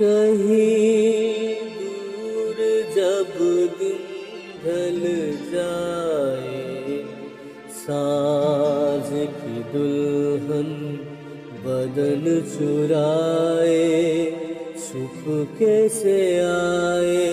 कहीं दूर जब दिन ढल जाए, साँझ की दुल्हन बदन चुराए, चुपके से आए।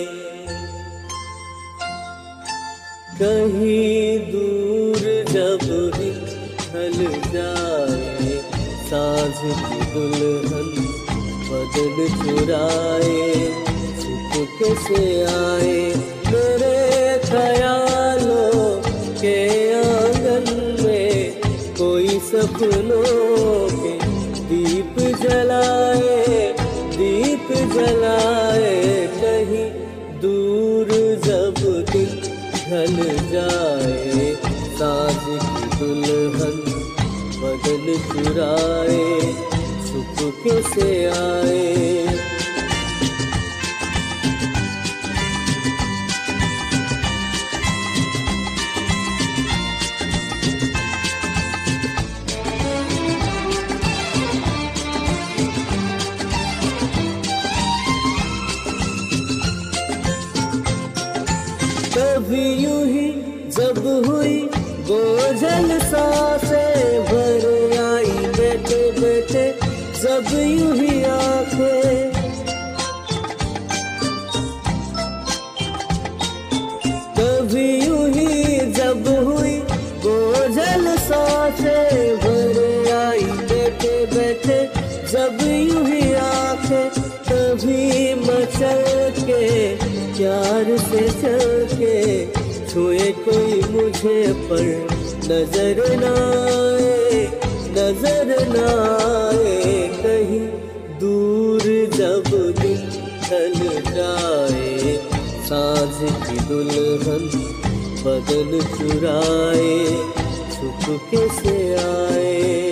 कहीं दूर जब दिन ढल जाए, साँझ की दुल्हन बदन चुराए, चुपके से आए। मेरे ख्यालों के आंगन में कोई सपनों के दीप जलाए, दीप जलाए। कहीं दूर जब दिन ढल जाए, साँझ की दुल्हन बदन चुराए, चुपके से आए। कभी यूं ही जब हुई बोझल सांसें भर आई, बैठे बैठे जब यूं ही आंखें। कभी यूं ही जब हुई बोझल सांसें भर आई, बैठे बैठे जब यूं ही आंखें। कभी मचल के प्यार से चल के छुए कोई मुझे पर नजर न आए, नजर न आए। कहीं दूर जब दिन ढल जाए, साँझ की दुल्हन बदन चुराए, चुपके से आए।